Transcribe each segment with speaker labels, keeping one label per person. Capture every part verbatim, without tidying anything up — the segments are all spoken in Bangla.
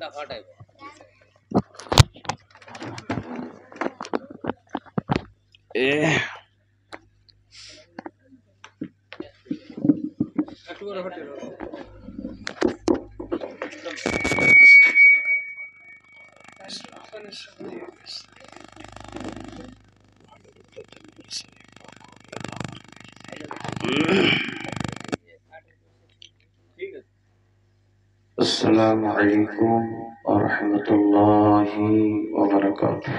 Speaker 1: Eh. Assalamualaikum warahmatullahi wabarakatuh.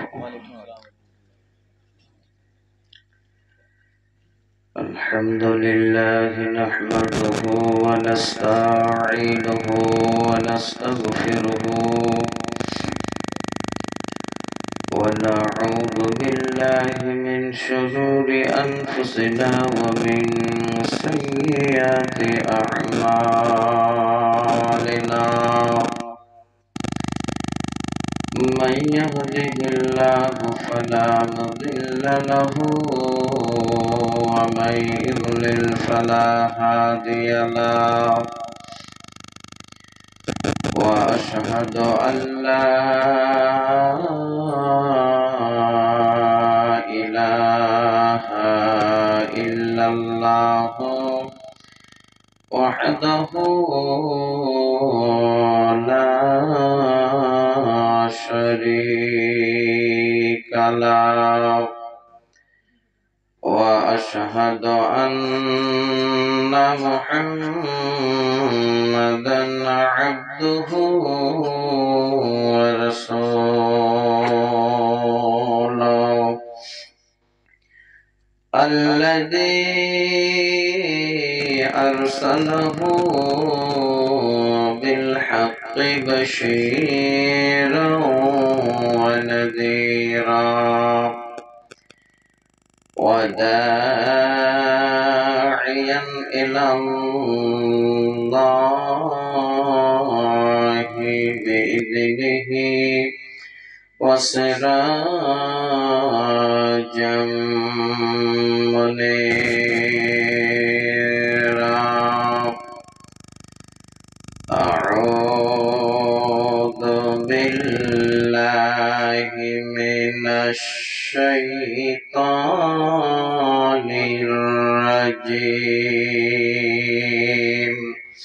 Speaker 1: Alhamdulillah nahmaduhu wa nasta'inuhu wa nastaghfiruhu wa na'udzu billahi min shururi anfusina wa min sayyiati a'malina. Man yahdihillahu fala mudilla lahu wa man yudlil fala hadiya lahu. Wa ashhadu an la ilaha illallah wahdahu la syarika lahu wa ashhadu anna Muhammadan abduhu wa rasuluhu alladhi arsalahu bil haqqi bashiran wa nadhira wa da'iyan ila Allahi bi'idnihi wa sirajan munira. A'udzu billahi minasy syaitanir rajim.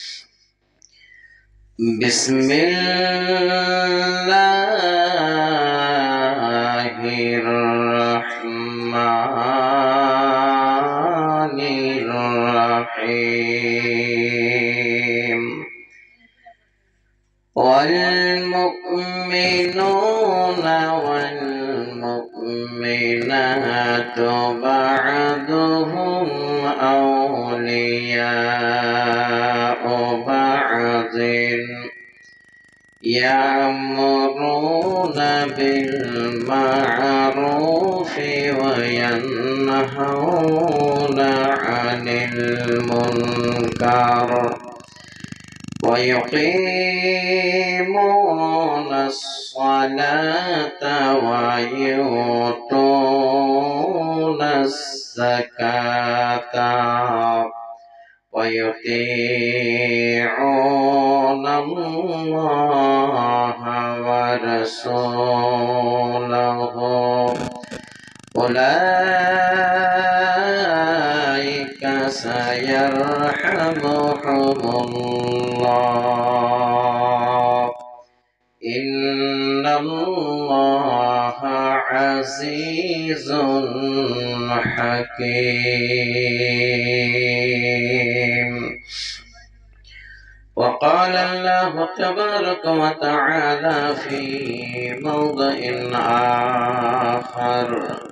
Speaker 1: Bismillahirrahmanirrahim. Wal mu'minuna wal mu'minatu ba'duhum awliya'u ba'din ya'muruna bil ma'rufi wa yanhauna 'anil munkar wa yuqimuna as-salata wa yutuna az-zakata wa yuti'una Allaha wa rasulahu ulaika sayarhamuhumullah innallaha azizun hakim. Wa qala Allahu tabaraka wa ta'ala fi mawdhi'in akhar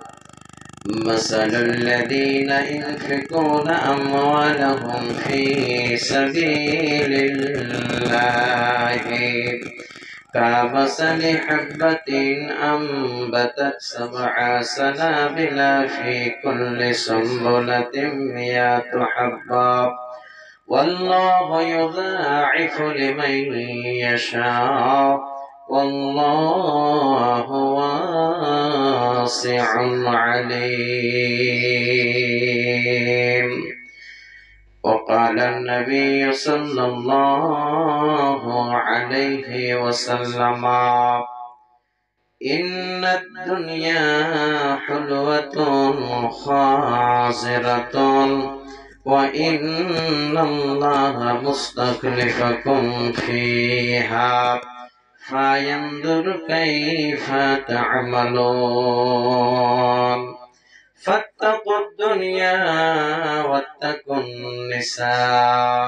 Speaker 1: مثل الذين ينفقون أموالهم في سبيل الله كمثل حبة أنبتت سبع سنابل في كل سنبلة مئة حبة والله يضاعف لمن يشاء والله واسع عليم. وقال النبي صلى الله عليه وسلم إن الدنيا حلوة خاصرة وإن الله مستخلفكم فيها فينظر كيف تعملون فاتقوا الدنيا واتقوا النساء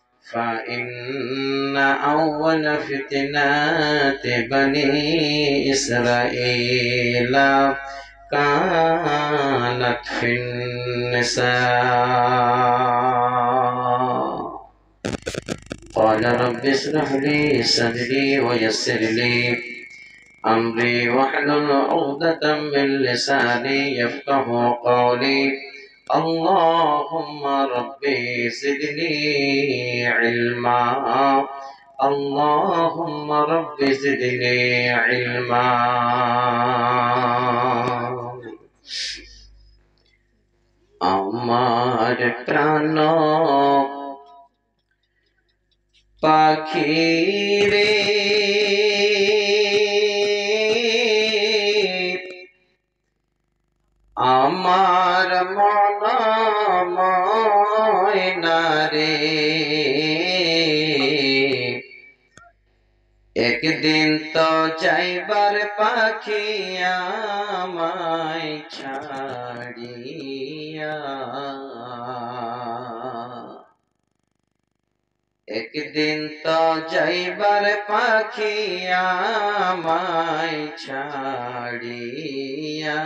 Speaker 1: فإن أول فتنات بني إسرائيل كانت في النساء قال رب اشرح لي صدري ويسر لي أمري واحلل عقدة من لساني يفقه قولي اللهم ربي زدني علما اللهم ربي زدني علما আমার প্রাণ পাখি রে আমার মন ময়না রে একদিন তো যাইবার পাখি আমায় ছাড়িয়া একদিন তো যাইবার পাখি আমায় ছাড়িয়া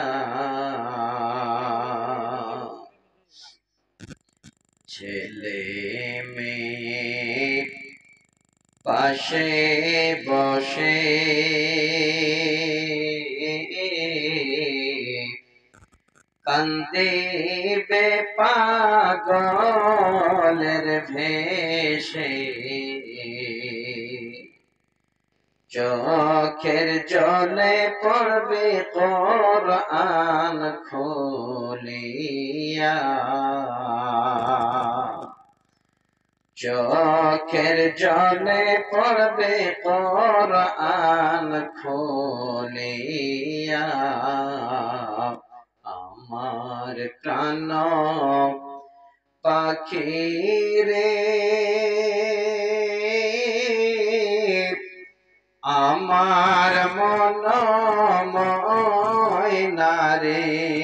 Speaker 1: ছেলে মেয়ে পাশে বসে কান্দিবে পাগলের ভেষে চোখের জলে পড়বে কোরআন খুলিয়া চোখের জলে পড়বে কোরআন খুলিয়া আমার প্রাণ পাখি রে আমার মন ময়না রে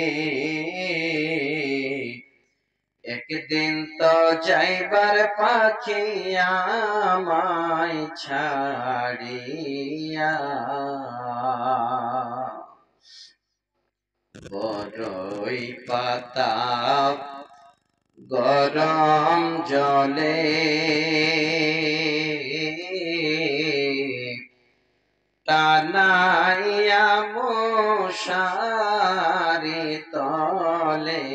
Speaker 1: একদিন তো যাইবার পাখি আমায় ছাড়িয়া বড়ই পাতা গরম জলে টানাইয়া মশারি তলে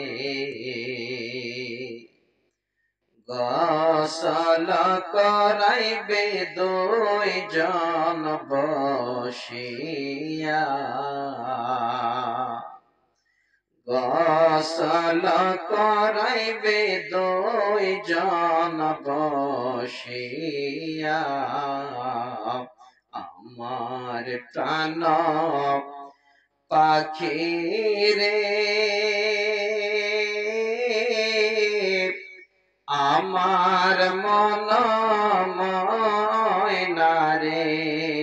Speaker 1: গোসল করাইবে দুই জন বসিয়া গোসল করাইবে দুই জন বসিয়া আমার প্রাণ পাখি রে আমার মন ময়না রে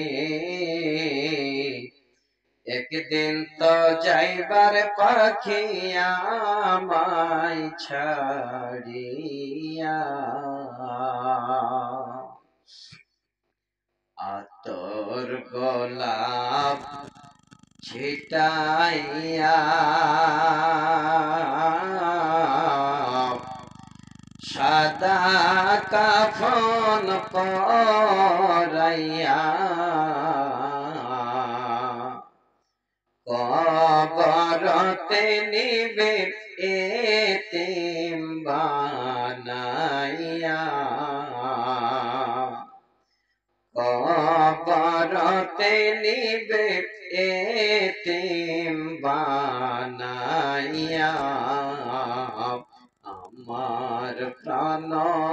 Speaker 1: একদিন তো যাইবার পাখি আমায় ছাড়িয়া আতর গোলাপ ছিটাইয়া সাদা কাফন পরাইয়া কবরতে নিবে এতিম বানাইয়া কবরতে নিবে এতিম বানাইয়া আমার প্রাণ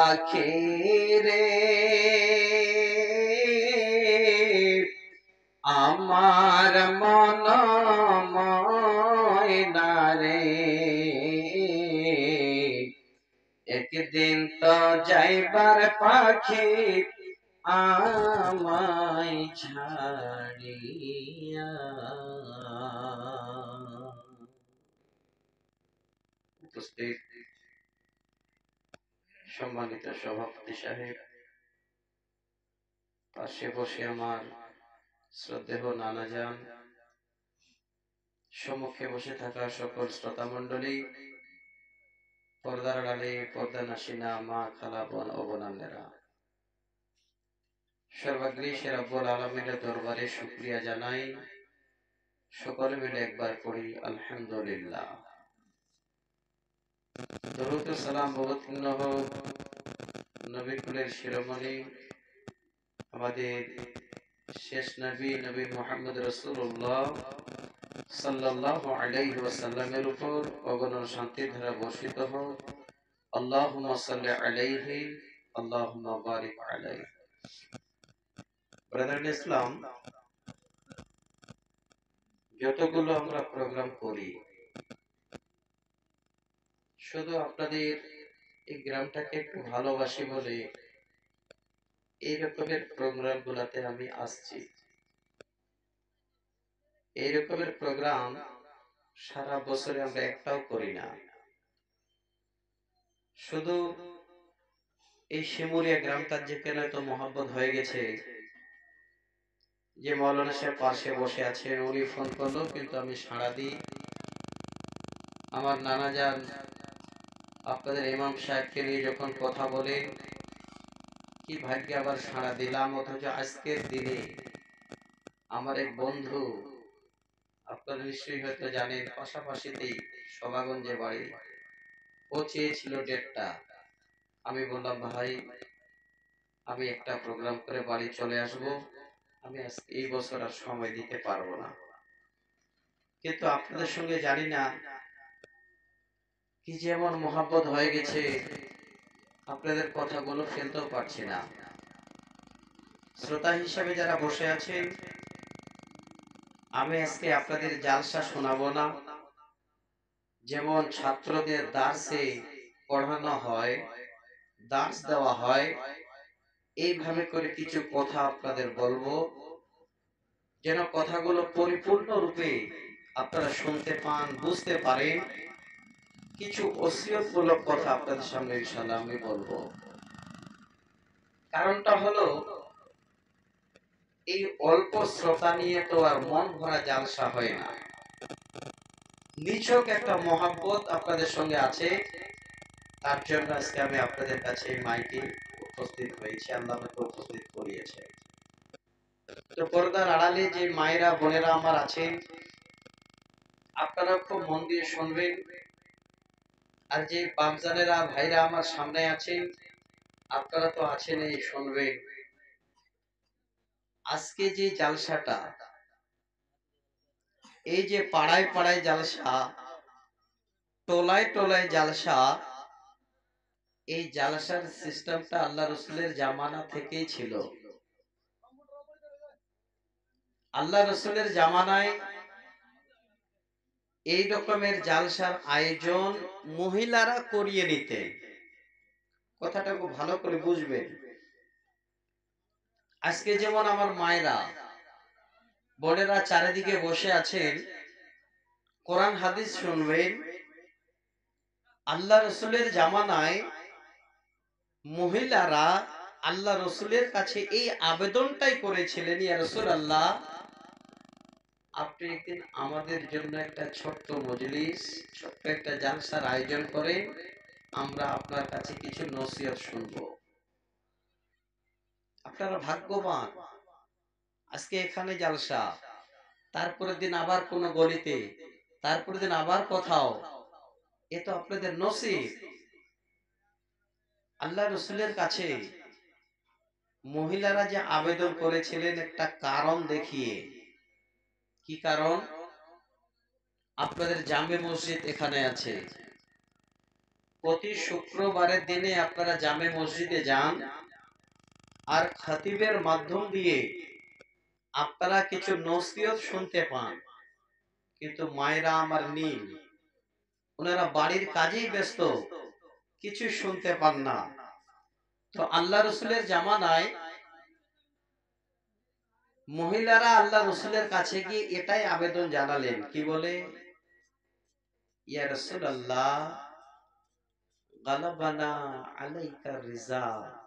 Speaker 1: পাখি রে আমার মন ময়না রে একদিন তো যাইবার পাখি আমায় ছাড়িয়া। উপস্থিত সম্মানিত সভাপতি সাহেব, পাশে বসে আমার শ্রদ্ধেয় নানা যান, সম্মুখে বসে থাকা সকল শ্রোতা মণ্ডলী, পর্দার আড়ালে পর্দা নাসিনা মা খালা বোন ও বোনান্নেরা, সর্বাগ্রে সে রব্বুল আলামিনের দরবারে শুকরিয়া জানাই। সকলে মিলে একবার পড়ি আলহামদুলিল্লাহ। দরুদ ও সালাম অবতীর্ণ হোক নবী কুলের শিরোমণি আমাদের শেষ নবী নবী মুহাম্মদ রাসূলুল্লাহ সাল্লাল্লাহু আলাইহি ওয়াসাল্লামের উপর অগণন শান্তির ধারা বর্ষিত হোক। আল্লাহুম্মা সাল্লি আলাইহি আল্লাহুম্মা বারিক আলাইহি। ব্রাদার ইসলাম, যতগুলো আমরা প্রোগ্রাম করি শুধু আপনাদের এই গ্রামটাকে একটু ভালোবাসি বলে এই রকমের প্রোগ্রাম গুলাতে আমি আসছি। এই রকমের প্রোগ্রাম সারা বছরে আমরা একটাও করি না। শুধু এই শিমুলিয়া গ্রামটার যেখানে তো মহব্বত হয়ে গেছে যে মৌলানা সাহেব পাশে বসে আছেন, উনি ফোন করলো কিন্তু আমি সাড়া দিই। আমার নানা যান আপনাদের ইমাম সাহেবকে নিয়ে যখন কথা বলে কি ভাগ্যে আবার সাড়া দিলাম, অথচ আজকের দিনে আমার এক বন্ধু, আপনারা নিশ্চয়ই হয়তো জানেন, পাশাপাশিতেই সভাগঞ্জে বাড়ি, ও চেয়েছিল ডেটটা। আমি বললাম ভাই আমি একটা প্রোগ্রাম করে বাড়ি চলে আসব, আমি এই বছর আর সময় দিতে পারবো না। কিন্তু আপনাদের সঙ্গে জানি না কি যেমন মহব্বত হয়ে গেছে, আপনাদের কথাগুলো ফেলতেও পারছি না। শ্রোতা হিসাবে যারা বসে আছেন, আমি আজকে আপনাদের জালসা শোনাবো না। যেমন ছাত্রদের দার্সে পড়ানো হয়, দার্স দেওয়া হয়, এইভাবে করে কিছু কথা আপনাদের বলবো, যেন কথাগুলো পরিপূর্ণ রূপে আপনারা শুনতে পান, বুঝতে পারেন। কিছু ওসিয়তমূলক কথা আপনাদের সামনে ইনশাআল্লাহ আমি বলবো। কারণটা হলো এই অল্প শ্রোতা নিয়ে তো আর মন ভরা জালসা হয় না। নিছক একটা মহব্বত আপনাদের সঙ্গে আছে, তার জন্য আজকে আমি আপনাদের কাছে মাইকে উপস্থিত হয়েছি, আল্লাহ আমাকে উপস্থিত করিয়েছে। তো পর্দার আড়ালে যে মায়েরা বোনেরা আমার আছেন, আপনারা খুব মন দিয়ে শুনবেন। আর যে বাপজানেরা ভাইরা আমার সামনে আছেন, আপনারা তো আছেন, এই শুনবেন। আজকে যে জালসাটা, এই যে পাড়ায় পাড়ায় জালসা, টোলায় টোলায় জালসা, এই জালসার সিস্টেমটা আল্লাহ রসুলের জামানা থেকেই ছিল। আল্লাহ রসুলের জামানায় এই রকমের জালসার আয়োজন মহিলারা করিয়ে নিতেন। কথাটা খুব ভালো করে বুঝবেন। আজকে যেমন আমার মায়েরা বোনেরা চারিদিকে বসে আছেন, কোরআন হাদিস শুনবেন। আল্লাহ রসুলের জামানায় মহিলারা আল্লাহ রসুলের কাছে এই আবেদনটাই করেছিলেন, ইয়া রাসূলুল্লাহ, আপনি একদিন আমাদের জন্য একটা ছোট্ট মজলিস, ছোট্ট একটা জালসার আয়োজন করেন, আমরা আপনার কাছে কিছু নসিহত শুনবো। আপনারা ভাগ্যবান, আজকে এখানে জালসা, তারপরের দিন আবার কোন গলিতে, তারপরের দিন আবার কোথাও। এ তো আপনাদের নসিব। আল্লাহ রসুলের কাছে মহিলারা যে আবেদন করেছিলেন একটা কারণ দেখিয়ে। কি কারণ? আপনাদের জামে মসজিদ এখানে আছে, প্রতি শুক্রবারের দিনে আপনারা জামে মসজিদে যান আর খতিবের মাধ্যম দিয়ে আপনারা কিছু নসিহত শুনতে পান, কিন্তু মায়েরা আমার নীল, ওনারা বাড়ির কাজেই ব্যস্ত, কিছু শুনতে পান না। তো আল্লাহ রসুলের জামানায় মহিলারা আল্লাহ রসুলের কাছে গিয়ে এটাই আবেদন জানালেন, কি বলে, ইয়া রাসূলুল্লাহ গালাবানা আলাইকা রিজা।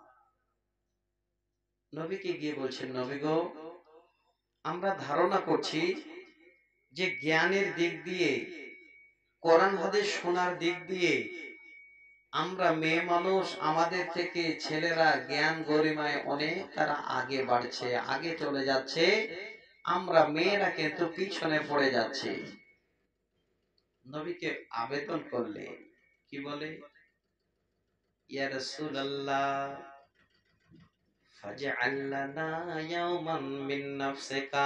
Speaker 1: নবীকে গিয়ে বলছেন, নবী গো, আমরা ধারণা করছি যে জ্ঞানের দিক দিয়ে, কোরআন হাদিস শোনার দিক দিয়ে আমরা মেয়ে মানুষ, আমাদের থেকে ছেলেরা জ্ঞান গরিমায় অনেক তারা আগে বাড়ছে, আগে চলে যাচ্ছে, আমরা মেয়েরা কিন্তু পিছনে পড়ে যাচ্ছি। নবীকে আবেদন করলে, কি বলে, ইয়া রাসূলুল্লাহ ফাজআল লানা ইয়াওমান মিন নাফসিকা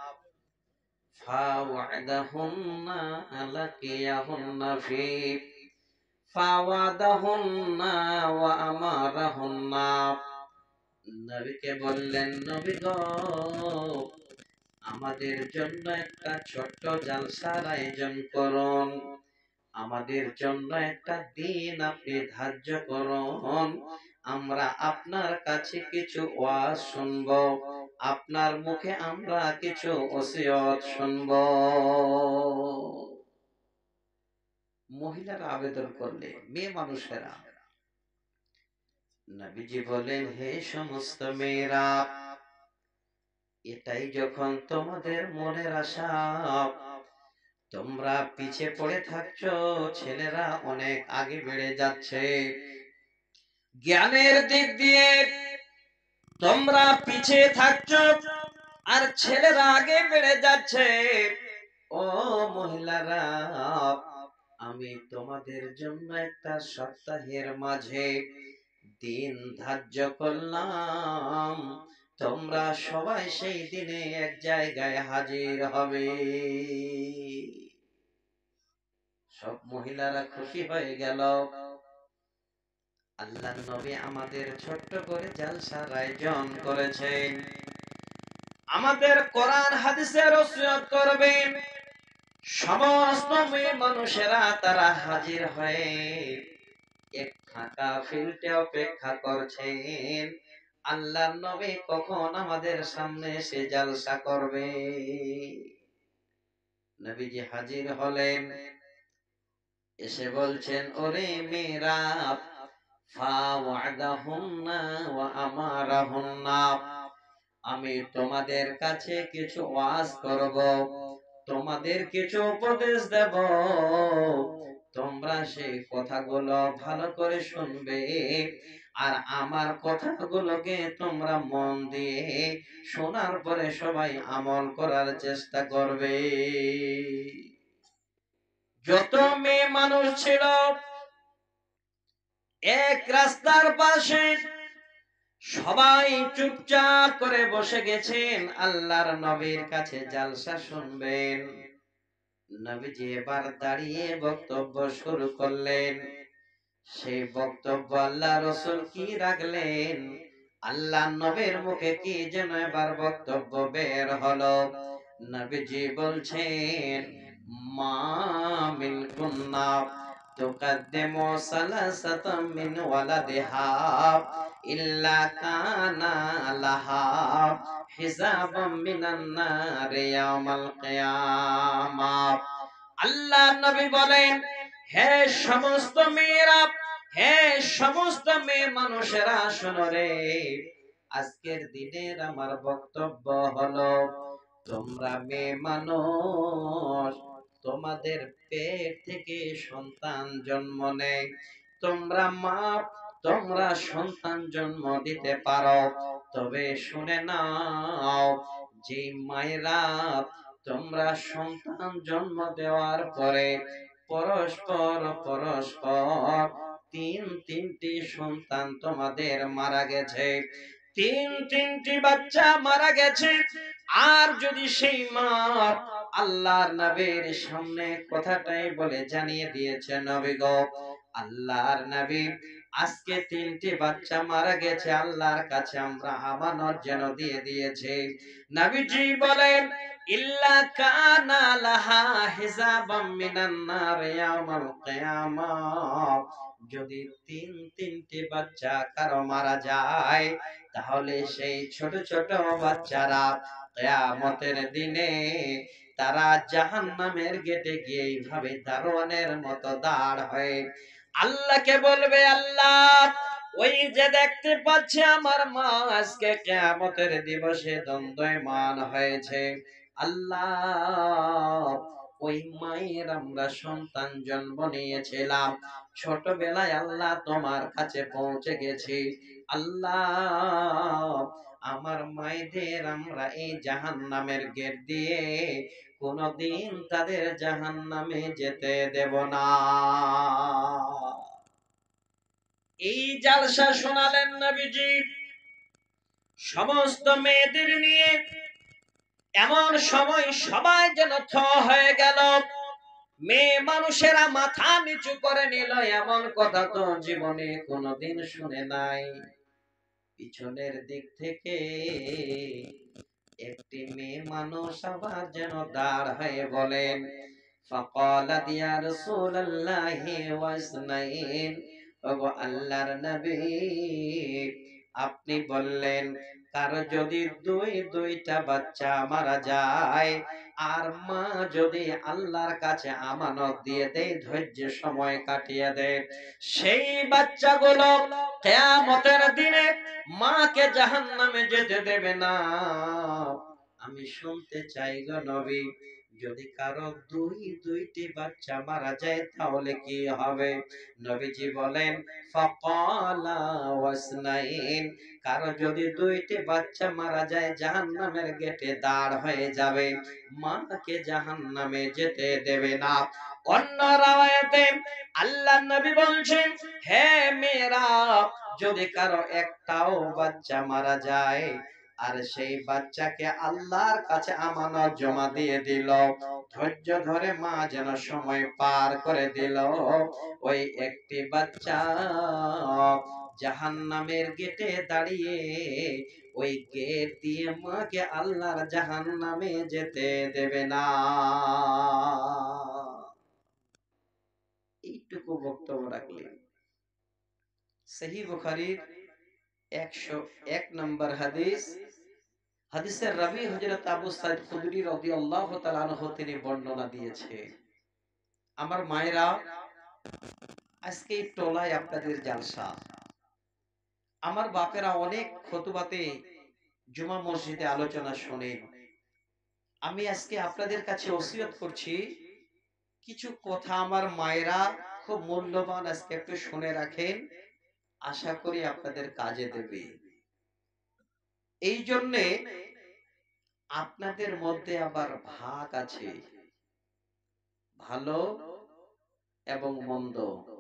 Speaker 1: ফাওয়াদাহুন্না আলাকিয়াহুন্না ফি ফাওয়াদাহুন্না ওয়া আমারাহুন্না। নবীকে বললেন, নবী গো, আমাদের জন্য একটা ছোট্ট জালসার আয়োজন করুন, আমাদের জন্য একটা দিন আপনি ধার্য করুন, আমরা আপনার কাছে কিছু ওয়াজ শুনব, আপনার মুখে আমরা কিছু ওসিয়ত শুনব। মহিলারা আবেদন করলে, মেয়ে মানুষেরা। নবীজি বলেন, হে সমস্ত মেয়েরা, এটাই যখন তোমাদের মনের আশা, তোমরা পিছে পড়ে থাকছো, ছেলেরা অনেক আগে বেড়ে যাচ্ছে, জ্ঞানের দিক দিয়ে তোমরা পিছিয়ে থাকছো আর ছেলেরা আগে বেড়ে যাচ্ছে, ও মহিলারা, আমি তোমাদের জন্য একটা সপ্তাহের মাঝে দিন ধার্য করলাম, তোমরা সবাই সেই দিনে এক জায়গায় হাজির হবে। সব মহিলারা খুশি হয়ে গেল। আল্লাহর নবী আমাদের ছোট্ট করে জালসার আয়োজন করেছেন, আমাদের কোরআন হাদিসের ওসিয়ত করবেন। সমস্ত মেয়ে মানুষেরা তারা হাজির হয়ে এক ফাঁকা ফিল্ডে অপেক্ষা করছেন, আল্লাহর নবী কখন আমাদের সামনে এসে জালসা করবে। নবীজি হাজির হলেন, এসে বলছেন, ওরে মেয়েরা, ফাওয়াদাহুন্না ওয়া আমারাহুন্না, আমি তোমাদের কাছে কিছু ওয়াজ করব, তোমাদের কিছু উপদেশ দেব, তোমরা সেই কথাগুলো ভালো করে শুনবে আর আমার কথাগুলোকে তোমরা মন দিয়ে শোনার পরে সবাই আমল করার চেষ্টা করবে। যত মেয়ে মানুষ ছিল এক রাস্তার পাশে, সবাই চুপচাপ করে বসে গেছেন, আল্লাহর নবীর কাছে জালসা শুনবেন। নবীজি এবার দাঁড়িয়ে বক্তব্য শুরু করলেন। সেই বক্তব্য আল্লাহ রাসূল কি রাখলেন, আল্লাহ নবীর মুখে কি যেন এবার বক্তব্য বের হলো। নবীজি বলছেন, মা মিন কুন্না তুকাদ্দিমু সালাসাতাম মিন ওয়ালাদিহা ইল্লা কানা লাহা হিসাবাম মিনান নার ইয়াউমাল কিয়ামাহ। আল্লাহ নবী বলেন, হে সমস্ত মেয়েরা, হে সমস্ত মেয়ে মানুষেরা, শোনো রে, আজকের দিনের আমার বক্তব্য হলো, তোমরা মেয়ে মানুষ, তোমাদের পেট থেকে সন্তান জন্ম নেয়, তোমরা মা, তোমরা সন্তান জন্ম দিতে পারো, তবে শুনে নাও, যে মায়েরা তোমরা সন্তান জন্ম দেওয়ার পরে পরস্পর পরস্পর তিন তিনটি সন্তান তোমাদের মারা গেছে, তিন তিনটি বাচ্চা মারা গেছে, আর যদি সেই মা, আল্লাহর নবীর সামনে কথাটাই বলে জানিয়ে দিয়েছে, নবী গো, আল্লাহর নবী আজকে তিনটি বাচ্চা মারা গেছে, আল্লাহর কাছে আমরা আমানত যেন দিয়ে দিয়েছে। নবীজি বলেন ইল্লা কানা লাহা হিসাবাম মিনান নার ইয়াউমাল কিয়ামাহ, যদি তিন তিনটি বাচ্চা কারো মারা যায় তাহলে সেই ছোট ছোট বাচ্চারা কিয়ামতের দিনে তারা জাহান্নামের গেটে গিয়ে এইভাবে দারোয়ানের মতো দাঁড় হয়ে আল্লাহকে বলবে, আল্লাহ ওই যে দেখতে পাচ্ছে আমার মা আজকে কিয়ামতের দিবসে দ্বন্দ্বয়মান হয়েছে, আল্লাহ ওই মায়ের আমরা সন্তান জন্ম নিয়েছিলাম, ছোটবেলায় আল্লাহ তোমার কাছে পৌঁছে গেছি, আল্লাহ আমার মায়েদের আমরা এই জাহান্নামের গেট দিয়ে কোনদিন তাদের জাহান্নামে যেতে দেব না। এই জালসা শোনালেন নবীজি সমস্ত মেয়েদের নিয়ে। এমন সময় সবাই যেন থ হয়ে গেল, মেয়ে মানুষেরা মাথা নিচু করে নিল, এমন কথা তো জীবনে কোনোদিন শুনে নাই। পিছনের দিক থেকে একটি মেয়ে মানুষ আবার যেন দাঁড় হয়ে বলেন, ফাকালাত ইয়া রাসূলুল্লাহি ওয়াসনাইন, ওগো আল্লাহর নবী আপনি বললেন কারো যদি দুই দুইটা বাচ্চা মারা যায় আর মা যদি আল্লাহর কাছে আমানত দিয়ে দেয়, ধৈর্য সময় কাটিয়ে দেয়, সেই বাচ্চাগুলো কিয়ামতের দিনে মাকে জাহান্নামে যেতে দেবে না। আমি শুনতে চাই গো নবী, যদি কারো দুই দুইটি বাচ্চা মারা যায় তাহলে কি হবে? নবীজি বলেন ফাকালা ওয়াসনাইন, কারো যদি দুইটি বাচ্চা মারা যায় জাহান্নামের গেটে দাঁড় হয়ে যাবে, মাকে জাহান্নামে যেতে দেবে না। অন্য রাওয়ায়াতে আল্লাহর নবী বলছেন, হে মেয়েরা, যদি কারো একটাও বাচ্চা মারা যায় আর সেই বাচ্চাকে আল্লাহর কাছে আমানত জমা দিয়ে দিল, ধৈর্য ধরে মা যেন সময় পার করে দিল, ওই একটি বাচ্চা জাহান্নামের গেটে দাঁড়িয়ে ওই গেট দিয়ে মাকে আল্লাহর জাহান্নামে যেতে দেবে না। এইটুকু বক্তব্য রাখলেন। সহিহ বুখারীর একশো এক নম্বর হাদিস, হাদিসের রাবী হযরত আবু সাঈদ খুদরী রাদিয়াল্লাহু তাআলা আনহু তিনি বর্ণনা দিয়েছে, আমার মায়েরা আজকে এই টোলায় আপনাদের জালসা, আমার বাপেরা অনেক খুতবাতে জুমা মসজিদে আলোচনা শোনেন, আমি আজকে আপনাদের কাছে ওসিয়ত করছি কিছু কথা আমার মায়েরা খুব মূল্যবান, আজকে একটু শুনে রাখেন, আশা করি আপনাদের কাজে দেবে। এই জন্যে আপনাদের মধ্যে আবার ভাগ আছে, ভালো এবং মন্দ।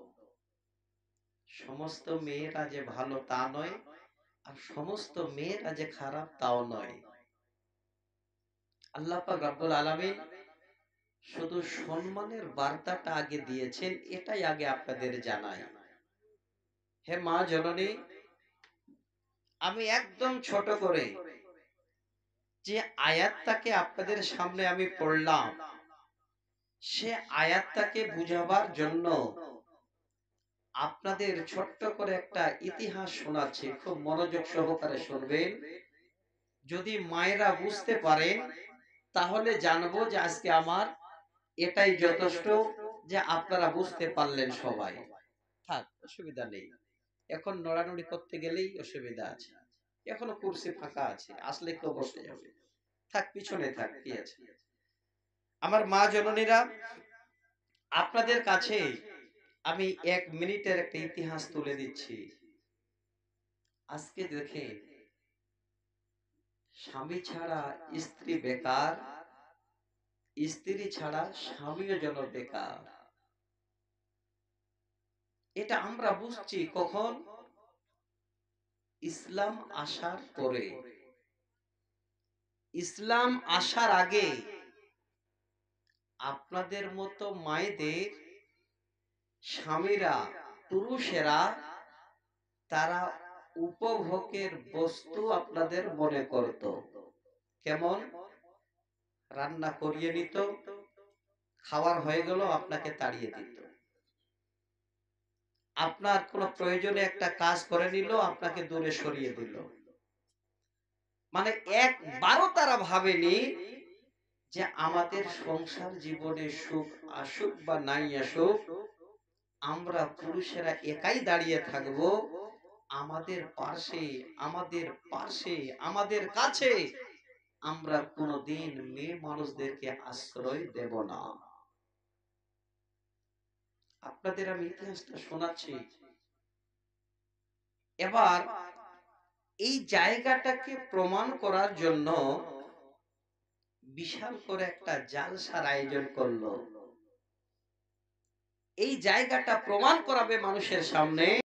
Speaker 1: সমস্ত মেয়েরা যে ভালো তা নয়, আর সমস্ত মেয়েরা যে খারাপ তাও নয়। আল্লাহ পাক রব্বুল আলামিন শুধু সম্মানের বার্তাটা আগে দিয়েছেন, এটাই আগে আপনাদের জানাই। হে মা জননী, আমি একদম ছোট করে যে আয়াতটাকে আপনাদের সামনে আমি পড়লাম, সে আয়াতটাকে বুঝাবার জন্য আপনাদের ছোট্ট করে একটা ইতিহাস শোনাচ্ছি, খুব মনোযোগ সহকারে শুনবেন। যদি মায়েরা বুঝতে পারেন তাহলে জানবো যে আজকে আমার এটাই যথেষ্ট, যে আপনারা বুঝতে পারলেন সবাই। থাক, অসুবিধা নেই, এখন নড়ানড়ি করতে গেলেই অসুবিধা আছে, এখনো কুরসি ফাঁকা আছে, আসলে কেউ বসে যাবে, থাক পিছনে থাক, কি আছে। আমার মা জননীরা, আপনাদের কাছে আমি এক মিনিটের একটা ইতিহাস তুলে দিচ্ছি। আজকে দেখে স্বামী ছাড়া স্ত্রী বেকার, স্ত্রী ছাড়া স্বামীও যেন বেকার। এটা আমরা বুঝছি কখন? ইসলাম আসার পরে। ইসলাম আসার আগে আপনাদের মতো মায়েদের স্বামীরা পুরুষেরা তারা উপভোগের বস্তু আপনাদের মনে করত। কেমন? রান্না করিয়ে নিত, খাওয়ার হয়ে গেল আপনাকে তাড়িয়ে দিত। আপনার কোন প্রয়োজনে একটা কাজ করে নিল, আপনাকে দূরে সরিয়ে দিল। মানে একবারও তারা ভাবেনি যে আমাদের সংসার জীবনে সুখ আসুক বা নাই আসুক, আমরা পুরুষেরা একাই দাঁড়িয়ে থাকব, আমাদের পাশে আমাদের পাশে আমাদের কাছে আমরা কোনদিন মেয়ে মানুষদেরকে আশ্রয় দেব না। আপনাদের আমি ইতিহাসটা শোনাচ্ছি। এবার এই জায়গাটাকে প্রমাণ করার জন্য বিশাল করে একটা জালসার আয়োজন করলো। এই জায়গাটা প্রমাণ করাবে মানুষের সামনে